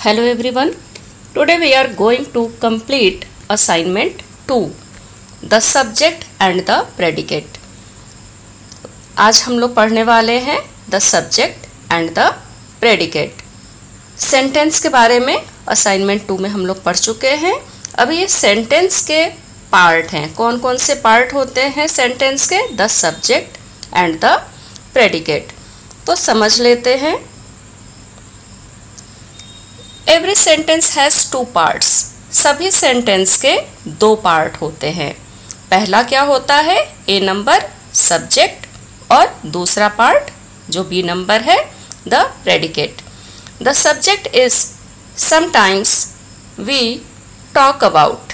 Hello everyone. Today we are going to complete assignment 2, the subject and the predicate. आज हम लोग पढ़ने वाले हैं the subject and the predicate. Sentence के बारे में असाइनमेंट 2 में हम लोग पढ़ चुके हैं. अभी ये सेंटेंस के पार्ट हैं. कौन कौन से पार्ट होते हैं सेंटेंस के? the subject and the predicate. तो समझ लेते हैं. Every sentence has 2 parts. सभी सेंटेंस के 2 पार्ट होते हैं. पहला क्या होता है? ए नंबर सब्जेक्ट और दूसरा पार्ट जो बी नंबर है the predicate. The subject is sometimes we talk about.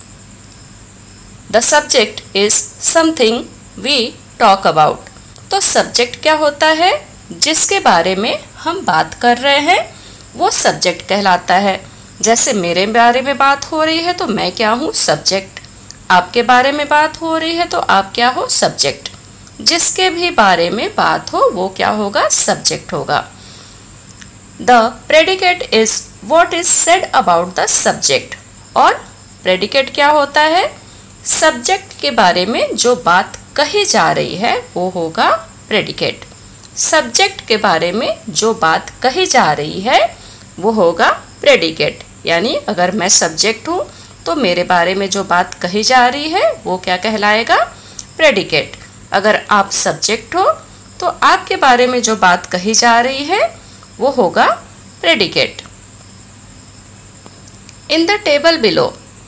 The subject is something we talk about. तो सब्जेक्ट क्या होता है? जिसके बारे में हम बात कर रहे हैं वो सब्जेक्ट कहलाता है. जैसे मेरे बारे में बात हो रही है तो मैं क्या हूँ? सब्जेक्ट. आपके बारे में बात हो रही है तो आप क्या हो? सब्जेक्ट. जिसके भी बारे में बात हो वो क्या होगा? सब्जेक्ट होगा. The predicate is what is said about the subject. और प्रेडिकेट क्या होता है? सब्जेक्ट के बारे में जो बात कही जा रही है वो होगा प्रेडिकेट. सब्जेक्ट के बारे में जो बात कही जा रही है वो होगा प्रेडिकेट. यानी अगर मैं सब्जेक्ट हूँ तो मेरे बारे में जो बात कही जा रही है वो क्या कहलाएगा? प्रेडिकेट. अगर आप सब्जेक्ट हो तो आपके बारे में जो बात कही जा रही है वो होगा predicate. In the table below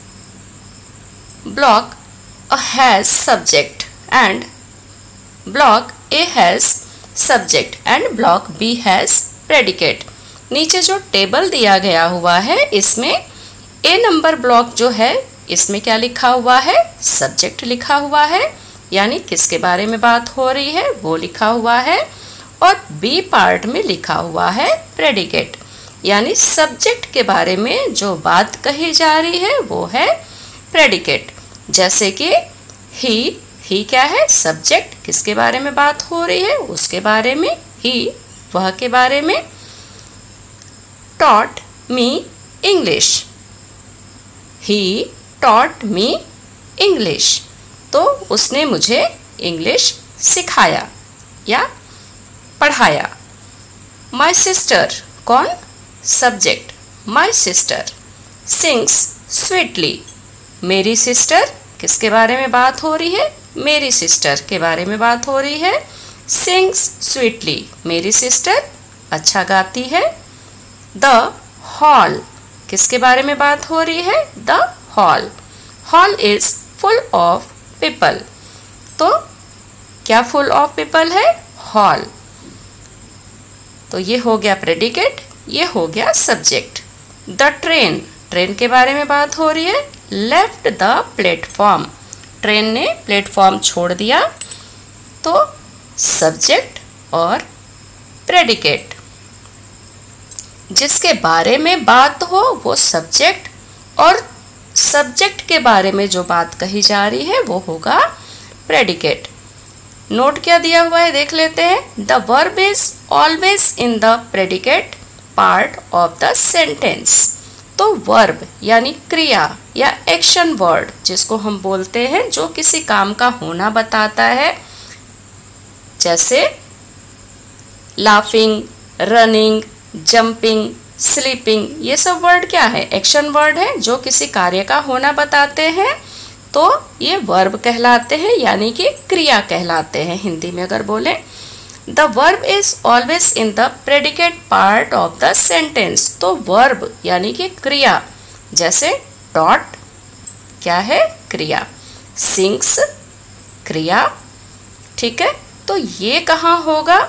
block A has subject and block A has subject and block B has predicate. नीचे जो टेबल दिया गया हुआ है इसमें ए नंबर ब्लॉक जो है इसमें क्या लिखा हुआ है? सब्जेक्ट लिखा हुआ है. यानी किसके बारे में बात हो रही है वो लिखा हुआ है. और बी पार्ट में लिखा हुआ है प्रेडिकेट. यानी सब्जेक्ट के बारे में जो बात कही जा रही है वो है प्रेडिकेट. जैसे कि ही क्या है? सब्जेक्ट. किसके बारे में बात हो रही है? उसके बारे में. ही वह के बारे में. taught me English. He taught me English. तो उसने मुझे इंग्लिश सिखाया या पढ़ाया. My sister कौन? Subject. My sister sings sweetly. मेरी सिस्टर. किसके बारे में बात हो रही है? मेरी सिस्टर के बारे में बात हो रही है. sings sweetly. मेरी सिस्टर अच्छा गाती है. The hall. किसके बारे में बात हो रही है? The hall. Hall is full of people. तो क्या फुल ऑफ पीपल है? हॉल. तो ये हो गया प्रेडिकेट. ये हो गया सब्जेक्ट. The train. ट्रेन के बारे में बात हो रही है. Left the platform. ट्रेन ने प्लेटफॉर्म छोड़ दिया. तो सब्जेक्ट और प्रेडिकेट. जिसके बारे में बात हो वो सब्जेक्ट और सब्जेक्ट के बारे में जो बात कही जा रही है वो होगा प्रेडिकेट. नोट क्या दिया हुआ है देख लेते हैं. The verb is always in the predicate part of the sentence. तो वर्ब यानी क्रिया या एक्शन वर्ड जिसको हम बोलते हैं जो किसी काम का होना बताता है. जैसे लाफिंग, रनिंग, जंपिंग, स्लीपिंग. ये सब वर्ड क्या है? एक्शन वर्ड है जो किसी कार्य का होना बताते हैं. तो ये वर्ब कहलाते हैं यानी कि क्रिया कहलाते हैं हिंदी में अगर बोलें. The verb is always in the predicate part of the sentence. तो वर्ब यानी कि क्रिया. जैसे टॉट क्या है? क्रिया. सिंग्स क्रिया. ठीक है. तो ये कहाँ होगा?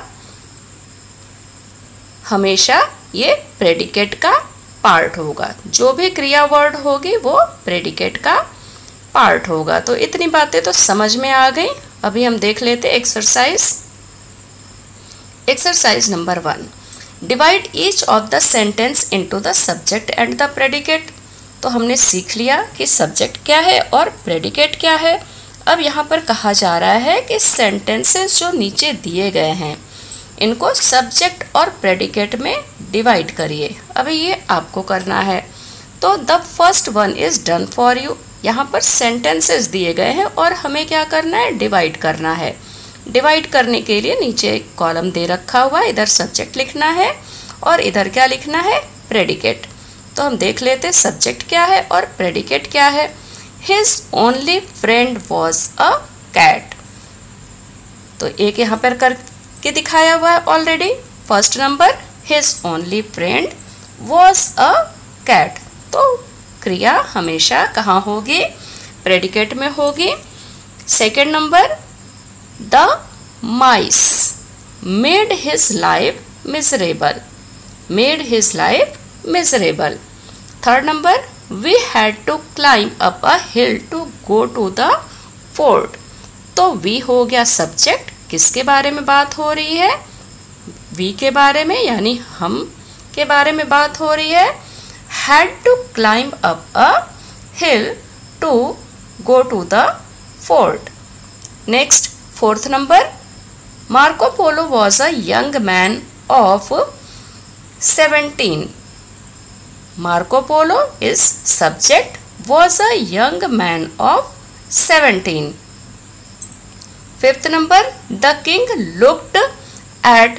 हमेशा ये प्रेडिकेट का पार्ट होगा. जो भी क्रिया वर्ड होगी वो प्रेडिकेट का पार्ट होगा. तो इतनी बातें तो समझ में आ गई. अभी हम देख लेते exercise. Exercise number 1. Divide each of the sentence into the subject and the predicate. तो हमने सीख लिया कि सब्जेक्ट क्या है और प्रेडिकेट क्या है. अब यहाँ पर कहा जा रहा है कि सेंटेंसेस जो नीचे दिए गए हैं इनको सब्जेक्ट और प्रेडिकेट में डिवाइड करिए। अभी ये आपको करना है। तो the first one is done for you. यहाँ पर सेंटेंसेस दिए गए हैं और हमें क्या करना है, डिवाइड करना है। डिवाइड करने के लिए नीचे एक कॉलम दे रखा हुआ है, इधर सब्जेक्ट लिखना है और इधर क्या लिखना है, प्रेडिकेट। तो हम देख लेते हैं सब्जेक्ट क्या है और प्रेडिकेट क्या है। His only friend was a cat. तो एक यहाँ पर करके दिखाया हुआ है already. First number his only friend was a cat. तो क्रिया हमेशा कहाँ होगी, प्रेडिकेट में होगी। Second number the mice made his life miserable. Made his life miserable. Third number we had to climb up a hill to go to the fort. तो we हो गया सब्जेक्ट, किसके बारे में बात हो रही है, वी के बारे में, यानी हम के बारे में बात हो रही है। had to climb up a hill to go to the fort. Next, fourth number, Marco Polo was a young man of 17. Marco Polo is subject, was a young man of 17. Fifth number, the king looked at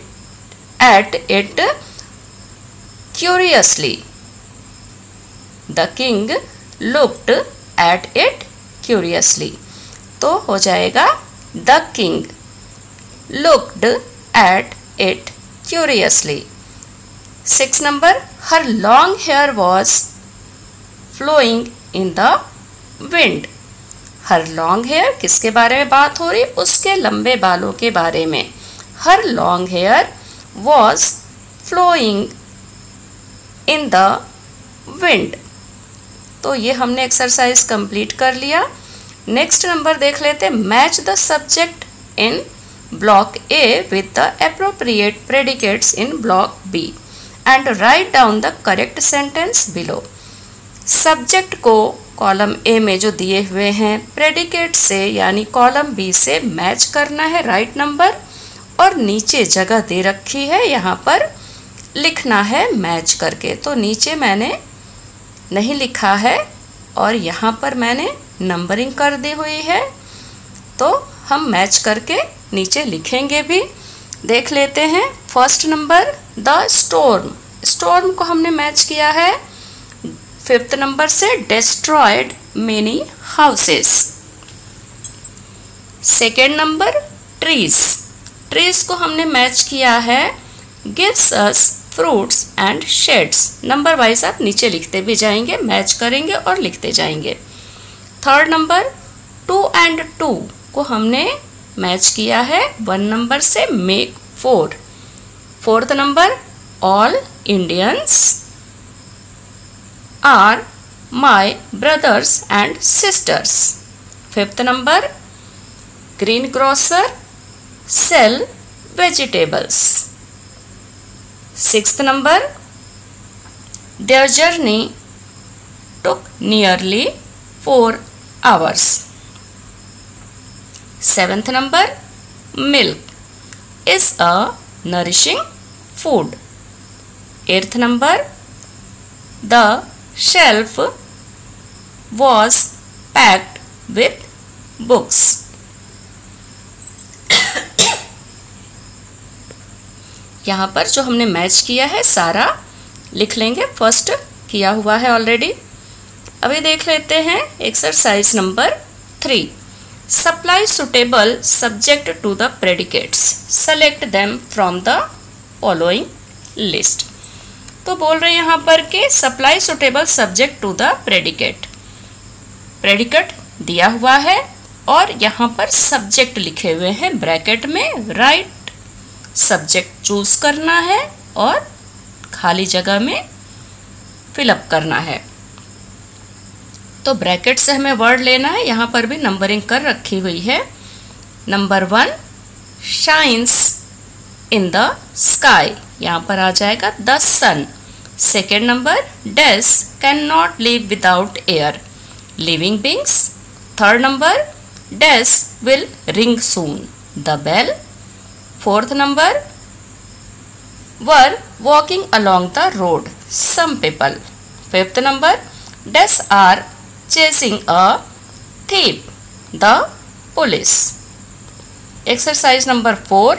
it curiously. The king looked at it curiously. तो हो जाएगा the king looked at it curiously. Sixth number, her long hair was flowing in the wind. Her long hair किसके बारे में बात हो रही, उसके लंबे बालों के बारे में। Her long hair was flowing in the wind. तो ये हमने एक्सरसाइज कंप्लीट कर लिया। नेक्स्ट नंबर देख लेते हैं, match the subject in block A with the appropriate predicates in block B and write down the correct sentence below. Subject को column A में जो दिए हुए हैं प्रेडिकेट से यानी कॉलम बी से मैच करना है, राइट नंबर, और नीचे जगह दे रखी है, यहाँ पर लिखना है मैच करके। तो नीचे मैंने नहीं लिखा है और यहाँ पर मैंने नंबरिंग कर दी हुई है, तो हम मैच करके नीचे लिखेंगे भी। देख लेते हैं, first number the storm. Storm को हमने मैच किया है फिफ्थ नंबर से, destroyed many houses. Second number trees. Trees को हमने मैच किया है gives us fruits and shades. Number wise आप नीचे लिखते भी जाएंगे, मैच करेंगे और लिखते जाएंगे। थर्ड नंबर 2 and 2 को हमने मैच किया है 1 नंबर से, make 4। Fourth number all Indians are my brothers and sisters. Fifth number green grocer sell vegetables. Sixth number, their journey took nearly 4 hours. Seventh number, milk is a nourishing food. Eighth number, the shelf was packed with books. यहाँ पर जो हमने match किया है सारा लिख लेंगे, first किया हुआ है ऑलरेडी। अभी देख लेते हैं exercise number 3, supply suitable subject to the predicates, select them from the following list. तो बोल रहे हैं यहाँ पर कि supply suitable subject to the predicate. Predicate दिया हुआ है और यहाँ पर सब्जेक्ट लिखे हुए हैं ब्रैकेट में, राइट सब्जेक्ट चूज करना है और खाली जगह में फिलअप करना है। तो ब्रैकेट से हमें वर्ड लेना है, यहाँ पर भी नंबरिंग कर रखी हुई है। Number 1 shines in the sky, यहाँ पर आ जाएगा the sun. Second number dash can not live without air, living beings. Third number dash will ring soon, the bell. Fourth number were walking along the road. Some people. Fifth number, deaths are chasing a thief. The police. Exercise number 4.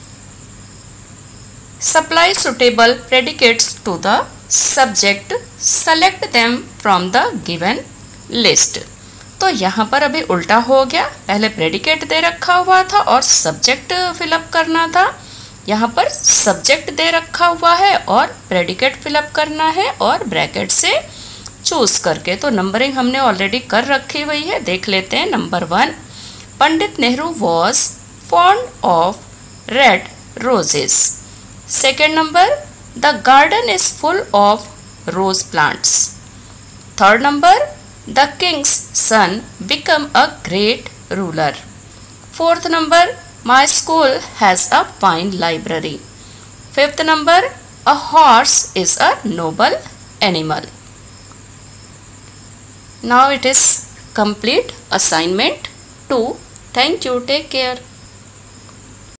Supply suitable predicates to the subject. Select them from the given list. तो यहाँ पर अभी उल्टा हो गया, पहले predicate दे रखा हुआ था और सब्जेक्ट फिलअप करना था। यहाँ पर सब्जेक्ट दे रखा हुआ है और प्रेडिकेट फिलअप करना है और ब्रैकेट से चूज करके। तो नंबरिंग हमने ऑलरेडी कर रखी हुई है, देख लेते हैं। Number 1, Pandit Nehru was fond of red roses. Second number, the garden is full of rose plants. Third number, the king's son became a great ruler. Fourth number, my school has a fine library. Fifth number, a horse is a noble animal. Now it is complete assignment 2. Thank you. Take care.